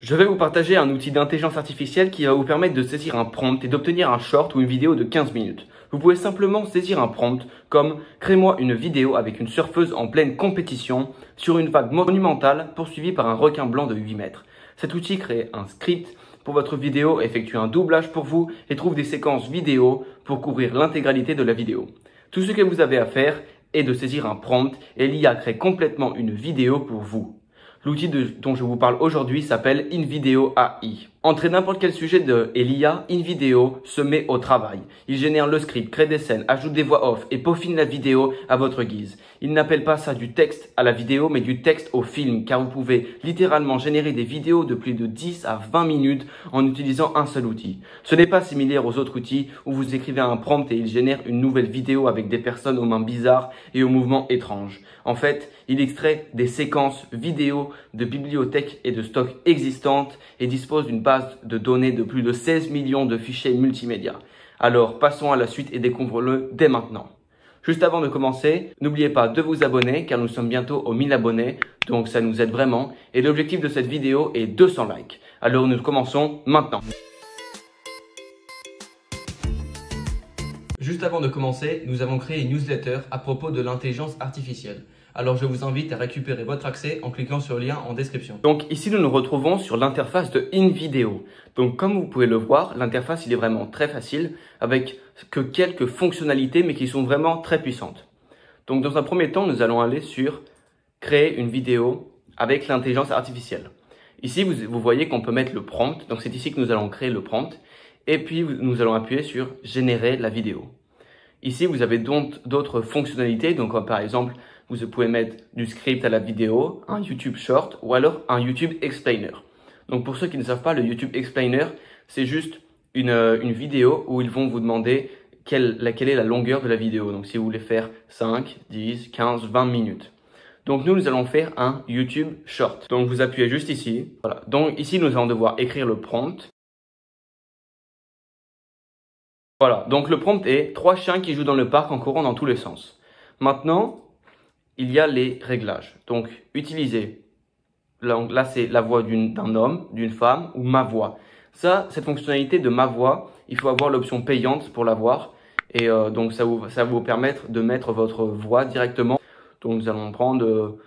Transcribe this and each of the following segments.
Je vais vous partager un outil d'intelligence artificielle qui va vous permettre de saisir un prompt et d'obtenir un short ou une vidéo de 15 minutes. Vous pouvez simplement saisir un prompt comme « Crée-moi une vidéo avec une surfeuse en pleine compétition sur une vague monumentale poursuivie par un requin blanc de 8 mètres ». Cet outil crée un script pour votre vidéo, effectue un doublage pour vous et trouve des séquences vidéo pour couvrir l'intégralité de la vidéo. Tout ce que vous avez à faire est de saisir un prompt et l'IA crée complètement une vidéo pour vous. L'outil dont je vous parle aujourd'hui s'appelle InVideo AI. Entrez n'importe quel sujet et l'IA, InVideo se met au travail. Il génère le script, crée des scènes, ajoute des voix off et peaufine la vidéo à votre guise. Il n'appelle pas ça du texte à la vidéo, mais du texte au film, car vous pouvez littéralement générer des vidéos de plus de 10 à 20 minutes en utilisant un seul outil. Ce n'est pas similaire aux autres outils où vous écrivez un prompt et il génère une nouvelle vidéo avec des personnes aux mains bizarres et aux mouvements étranges. En fait, il extrait des séquences vidéo de bibliothèques et de stocks existantes et dispose d'une base de données de plus de 16 millions de fichiers multimédia. Alors, passons à la suite et découvrons-le dès maintenant. Juste avant de commencer, n'oubliez pas de vous abonner car nous sommes bientôt aux 1000 abonnés, donc ça nous aide vraiment. Et l'objectif de cette vidéo est 200 likes. Alors nous commençons maintenant. Juste avant de commencer, nous avons créé une newsletter à propos de l'intelligence artificielle. Alors je vous invite à récupérer votre accès en cliquant sur le lien en description. Donc ici nous nous retrouvons sur l'interface de InVideo. Donc comme vous pouvez le voir, l'interface il est vraiment très facile avec que quelques fonctionnalités mais qui sont vraiment très puissantes. Donc dans un premier temps, nous allons aller sur créer une vidéo avec l'intelligence artificielle. Ici vous voyez qu'on peut mettre le prompt. Donc c'est ici que nous allons créer le prompt et puis nous allons appuyer sur générer la vidéo. Ici vous avez d'autres fonctionnalités. Donc par exemple, vous pouvez mettre du script à la vidéo, un YouTube Short ou alors un YouTube Explainer. Donc pour ceux qui ne savent pas, le YouTube Explainer, c'est juste une vidéo où ils vont vous demander quelle est la longueur de la vidéo. Donc si vous voulez faire 5, 10, 15, 20 minutes. Donc nous allons faire un YouTube Short. Donc vous appuyez juste ici. Voilà. Donc ici, nous allons devoir écrire le prompt. Voilà. Donc le prompt est 3 chiens qui jouent dans le parc en courant dans tous les sens. Maintenant, il y a les réglages. Donc, utilisez, là c'est la voix d'un homme, d'une femme ou ma voix. Cette fonctionnalité de ma voix, il faut avoir l'option payante pour l'avoir. Et donc, ça va vous permettre de mettre votre voix directement. Donc, nous allons prendre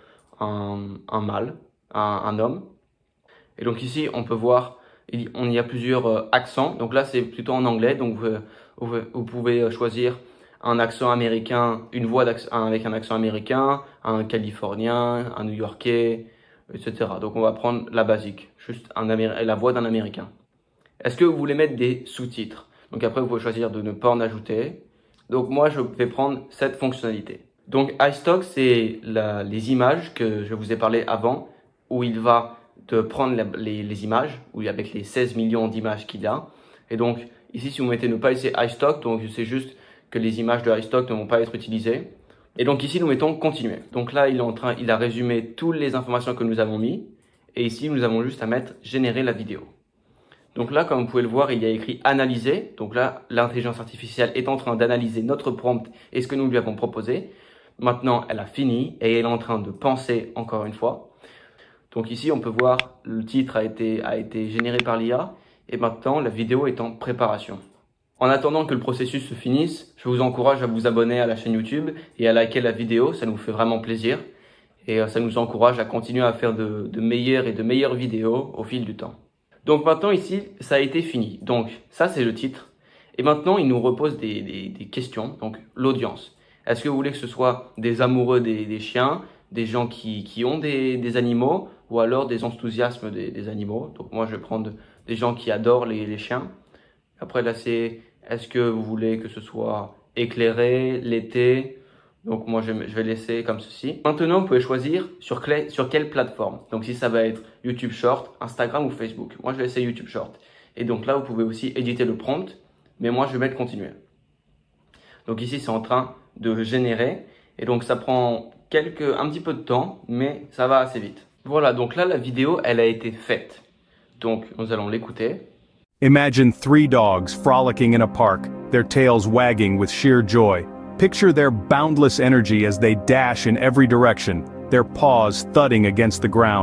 un mâle, un homme. Et donc ici, on peut voir, il y a plusieurs accents. Donc là, c'est plutôt en anglais. Donc, vous pouvez choisir un accent américain, une voix avec un accent américain, un californien, un new-yorkais, etc. Donc on va prendre la basique, juste la voix d'un américain. Est-ce que vous voulez mettre des sous-titres? Donc après vous pouvez choisir de ne pas en ajouter. Donc moi je vais prendre cette fonctionnalité. Donc iStock, c'est les images que je vous ai parlé avant, où il va te prendre les images, avec les 16 millions d'images qu'il a. Et donc ici si vous mettez ne pas laisser iStock, donc c'est juste que les images de iStock ne vont pas être utilisées. Et donc ici, nous mettons continuer. Donc là, il a résumé toutes les informations que nous avons mis. Et ici, nous avons juste à mettre générer la vidéo. Donc là, comme vous pouvez le voir, il y a écrit analyser. Donc là, l'intelligence artificielle est en train d'analyser notre prompt et ce que nous lui avons proposé. Maintenant, elle a fini et elle est en train de penser encore une fois. Donc ici, on peut voir le titre a été généré par l'IA. Et maintenant, la vidéo est en préparation. En attendant que le processus se finisse, je vous encourage à vous abonner à la chaîne YouTube et à liker la vidéo, ça nous fait vraiment plaisir. Et ça nous encourage à continuer à faire de meilleures vidéos au fil du temps. Donc maintenant ici, ça a été fini. Donc ça c'est le titre. Et maintenant, il nous repose des questions, donc l'audience. Est-ce que vous voulez que ce soit des amoureux des chiens, des gens qui ont des animaux ou alors des enthousiasmes des animaux? Donc moi je vais prendre des gens qui adorent les chiens. Après là c'est... Est-ce que vous voulez que ce soit éclairé, l'été? Donc moi je vais laisser comme ceci. Maintenant vous pouvez choisir sur quelle plateforme. Donc si ça va être YouTube Short, Instagram ou Facebook. Moi je vais laisser YouTube Short. Et donc là vous pouvez aussi éditer le prompt. Mais moi je vais mettre continuer. Donc ici c'est en train de générer. Et donc ça prend un petit peu de temps, mais ça va assez vite. Voilà, donc là la vidéo elle a été faite. Donc nous allons l'écouter. Imagine 3 dogs frolicking in a park, their tails wagging with sheer joy. Picture their boundless energy as they dash in every direction, their paws thudding against the ground.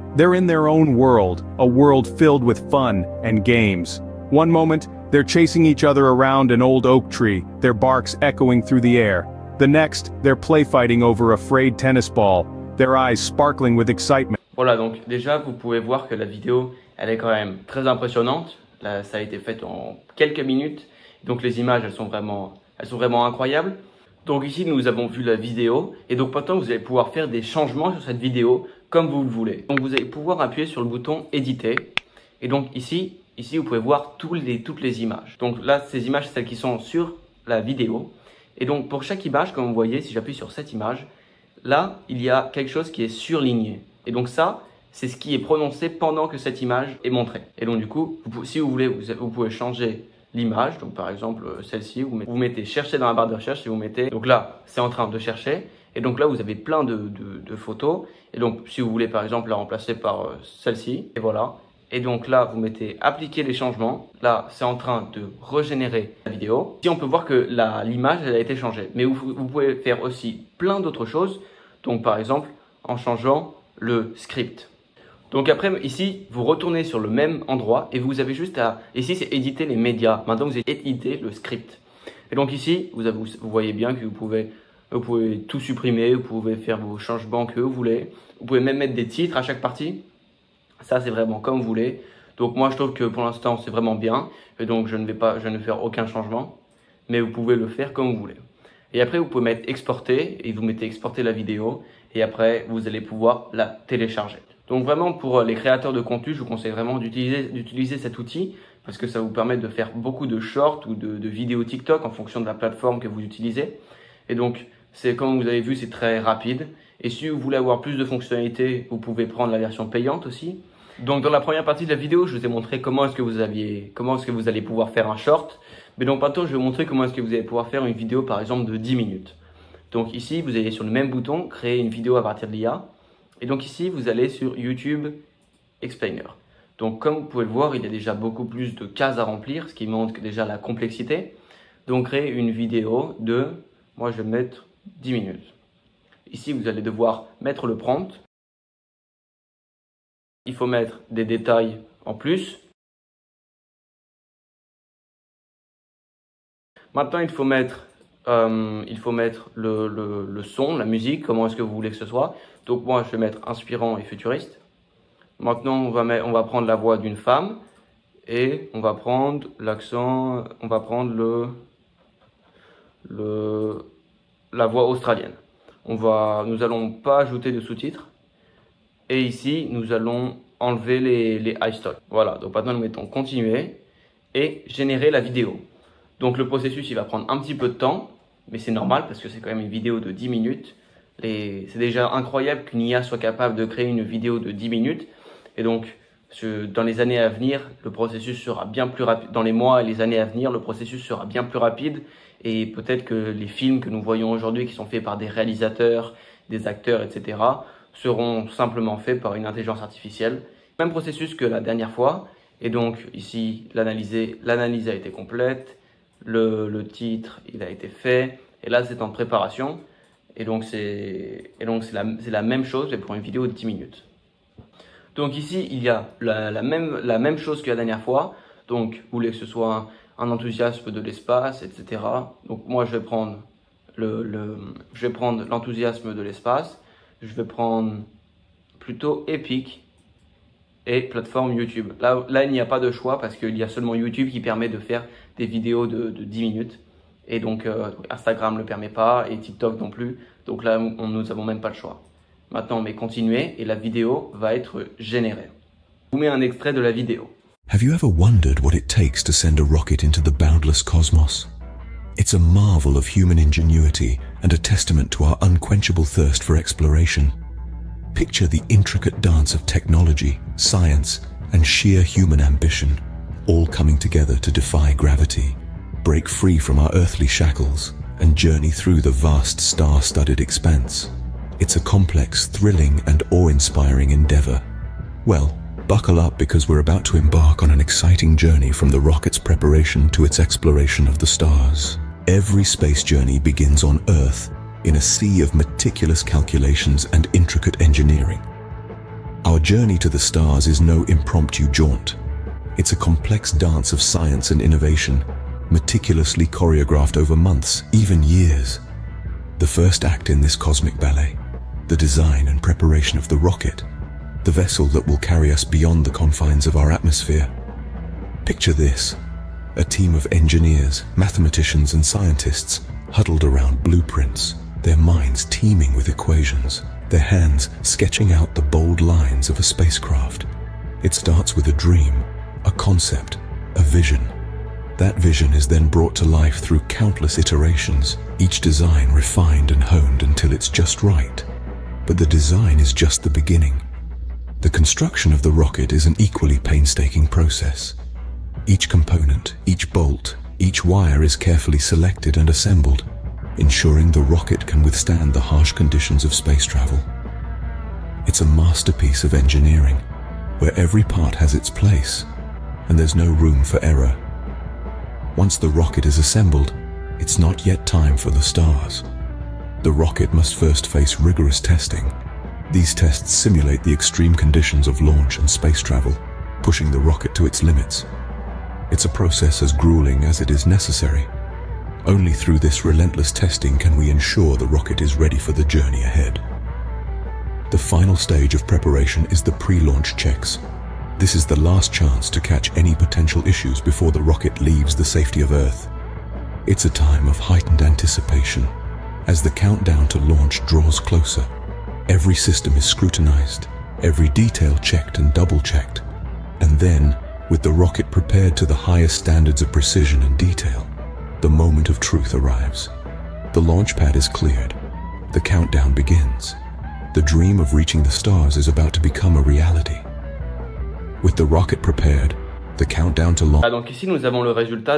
They're in their own world, a world filled with fun and games. One moment, they're chasing each other around an old oak tree, their barks echoing through the air. The next, they're play fighting over a frayed tennis ball, their eyes sparkling with excitement. Voilà, donc déjà vous pouvez voir que la vidéo, elle est quand même très impressionnante. Là, ça a été fait en quelques minutes, donc les images, elles sont vraiment incroyables. Donc ici, nous avons vu la vidéo, et donc maintenant, vous allez pouvoir faire des changements sur cette vidéo comme vous le voulez. Donc vous allez pouvoir appuyer sur le bouton éditer, et donc ici vous pouvez voir toutes les images. Donc là, ces images, c'est celles qui sont sur la vidéo. Et donc pour chaque image, comme vous voyez, si j'appuie sur cette image, là, il y a quelque chose qui est surligné. Et donc ça, c'est ce qui est prononcé pendant que cette image est montrée. Et donc du coup, si vous voulez, vous pouvez changer l'image. Donc par exemple, celle-ci, vous mettez chercher dans la barre de recherche, et vous mettez, donc là, c'est en train de chercher. Et donc là, vous avez plein de photos. Et donc, si vous voulez, par exemple, la remplacer par celle-ci, et voilà. Et donc là, vous mettez appliquer les changements. Là, c'est en train de régénérer la vidéo. Ici, on peut voir que l'image, elle a été changée. Mais vous pouvez faire aussi plein d'autres choses. Donc par exemple, en changeant le script. Donc après, ici, vous retournez sur le même endroit et vous avez juste à... Ici, c'est éditer les médias. Maintenant, vous éditez le script. Et donc ici, vous voyez bien que vous pouvez tout supprimer, vous pouvez faire vos changements que vous voulez. Vous pouvez même mettre des titres à chaque partie. Ça, c'est vraiment comme vous voulez. Donc moi, je trouve que pour l'instant, c'est vraiment bien. Et donc, je ne vais faire aucun changement. Mais vous pouvez le faire comme vous voulez. Et après, vous pouvez mettre exporter et vous mettez exporter la vidéo. Et après, vous allez pouvoir la télécharger. Donc vraiment, pour les créateurs de contenu, je vous conseille vraiment d'utiliser cet outil parce que ça vous permet de faire beaucoup de shorts ou de vidéos TikTok en fonction de la plateforme que vous utilisez. Et donc, comme vous avez vu, c'est très rapide. Et si vous voulez avoir plus de fonctionnalités, vous pouvez prendre la version payante aussi. Donc dans la première partie de la vidéo, je vous ai montré comment est-ce que vous allez pouvoir faire un short. Mais donc maintenant, je vais vous montrer comment est-ce que vous allez pouvoir faire une vidéo par exemple de 10 minutes. Donc ici, vous allez sur le même bouton, créer une vidéo à partir de l'IA. Et donc ici, vous allez sur YouTube Explainer. Donc comme vous pouvez le voir, il y a déjà beaucoup plus de cases à remplir, ce qui montre déjà la complexité. Donc créer une vidéo de, moi je vais mettre 10 minutes. Ici, vous allez devoir mettre le prompt. Il faut mettre des détails en plus. Maintenant, il faut mettre le son, la musique, comment est-ce que vous voulez que ce soit. Donc moi, je vais mettre inspirant et futuriste. Maintenant, on va prendre la voix d'une femme et on va prendre l'accent, on va prendre la voix australienne. Nous allons pas ajouter de sous-titres. Et ici, nous allons enlever les iStock. Voilà, donc maintenant nous mettons continuer et générer la vidéo. Donc le processus, il va prendre un petit peu de temps, mais c'est normal parce que c'est quand même une vidéo de 10 minutes. C'est déjà incroyable qu'une IA soit capable de créer une vidéo de 10 minutes. Et donc, dans les années à venir, le processus sera bien plus rapide. Dans les mois et les années à venir, le processus sera bien plus rapide. Et peut-être que les films que nous voyons aujourd'hui, qui sont faits par des réalisateurs, des acteurs, etc., seront simplement faits par une intelligence artificielle. Même processus que la dernière fois. Et donc ici, l'analyse a été complète. Le titre, il a été fait. Et là, c'est en préparation. Et donc, c'est la même chose, mais pour une vidéo de 10 minutes. Donc ici, il y a la même chose que la dernière fois. Donc, vous voulez que ce soit un enthousiasme de l'espace, etc. Donc moi, je vais prendre l'enthousiasme de l'espace. Je vais prendre plutôt Epic et plateforme YouTube. Là, il n'y a pas de choix parce qu'il y a seulement YouTube qui permet de faire des vidéos de 10 minutes. Et donc, Instagram ne le permet pas et TikTok non plus. Donc là, nous n'avons même pas le choix. Maintenant, on met continuer et la vidéo va être générée. Je vous mets un extrait de la vidéo. Have you ever wondered what it takes to send a rocket into the boundless cosmos? It's a marvel of human ingenuity and a testament to our unquenchable thirst for exploration. Picture the intricate dance of technology, science, and sheer human ambition, all coming together to defy gravity, break free from our earthly shackles, and journey through the vast star-studded expanse. It's a complex, thrilling, and awe-inspiring endeavor. Well, buckle up because we're about to embark on an exciting journey from the rocket's preparation to its exploration of the stars. Every space journey begins on Earth in a sea of meticulous calculations and intricate engineering. Our journey to the stars is no impromptu jaunt. It's a complex dance of science and innovation, meticulously choreographed over months, even years. The first act in this cosmic ballet, the design and preparation of the rocket, the vessel that will carry us beyond the confines of our atmosphere. Picture this, a team of engineers, mathematicians and scientists huddled around blueprints, their minds teeming with equations, their hands sketching out the bold lines of a spacecraft. It starts with a dream, a concept, a vision. That vision is then brought to life through countless iterations, each design refined and honed until it's just right. But the design is just the beginning. The construction of the rocket is an equally painstaking process. Each component, each bolt, each wire is carefully selected and assembled, ensuring the rocket can withstand the harsh conditions of space travel. It's a masterpiece of engineering, where every part has its place, and there's no room for error. Once the rocket is assembled, it's not yet time for the stars. The rocket must first face rigorous testing. These tests simulate the extreme conditions of launch and space travel, pushing the rocket to its limits. It's a process as grueling as it is necessary. Only through this relentless testing can we ensure the rocket is ready for the journey ahead. The final stage of preparation is the pre-launch checks. This is the last chance to catch any potential issues before the rocket leaves the safety of Earth. It's a time of heightened anticipation. As the countdown to launch draws closer, every system is scrutinized, every detail checked and double-checked. And then, with the rocket prepared to the highest standards of precision and detail, the moment of truth arrives. The launch pad is cleared. The countdown begins. The dream of reaching the stars is about to become a reality. With the rocket prepared, the countdown to launch. Donc ici nous avons le résultat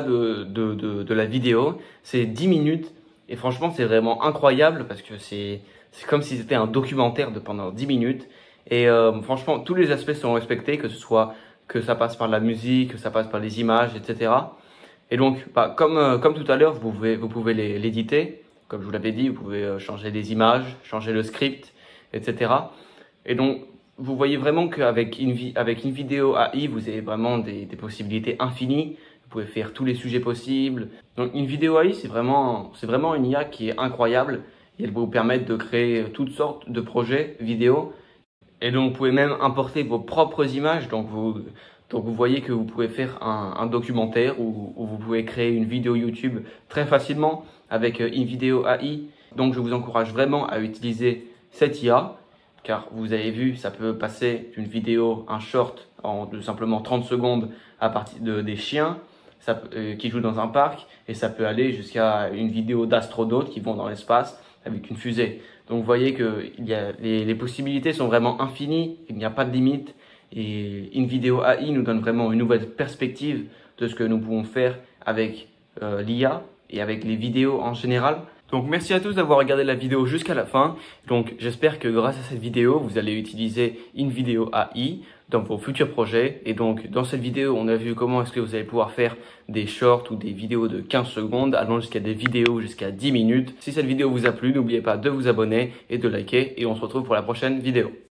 de la vidéo. C'est 10 minutes et franchement c'est vraiment incroyable parce que c'est comme si c'était un documentaire de pendant 10 minutes. Et franchement tous les aspects sont respectés, que ce soit que ça passe par la musique, que ça passe par les images, etc. Et donc comme tout à l'heure vous pouvez l'éditer. Comme je vous l'avais dit, vous pouvez changer les images, changer le script, etc. Et donc vous voyez vraiment qu'avec une vidéo AI, vous avez vraiment des possibilités infinies. Vous pouvez faire tous les sujets possibles. Donc une vidéo AI, c'est vraiment une IA qui est incroyable. Et elle va vous permettre de créer toutes sortes de projets vidéo. Et donc vous pouvez même importer vos propres images. Donc vous voyez que vous pouvez faire un documentaire ou vous pouvez créer une vidéo YouTube très facilement avec une vidéo AI. Donc je vous encourage vraiment à utiliser cette IA. Car vous avez vu, ça peut passer d'une vidéo, un short de simplement 30 secondes à partir des chiens qui jouent dans un parc. Et ça peut aller jusqu'à une vidéo d'astronautes qui vont dans l'espace avec une fusée. Donc vous voyez que les possibilités sont vraiment infinies, il n'y a pas de limite. Et une vidéo AI nous donne vraiment une nouvelle perspective de ce que nous pouvons faire avec l'IA et avec les vidéos en général. Donc merci à tous d'avoir regardé la vidéo jusqu'à la fin. Donc j'espère que grâce à cette vidéo, vous allez utiliser une vidéo AI dans vos futurs projets. Et donc dans cette vidéo, on a vu comment est-ce que vous allez pouvoir faire des shorts ou des vidéos de 15 secondes, allant jusqu'à des vidéos jusqu'à 10 minutes. Si cette vidéo vous a plu, n'oubliez pas de vous abonner et de liker. Et on se retrouve pour la prochaine vidéo.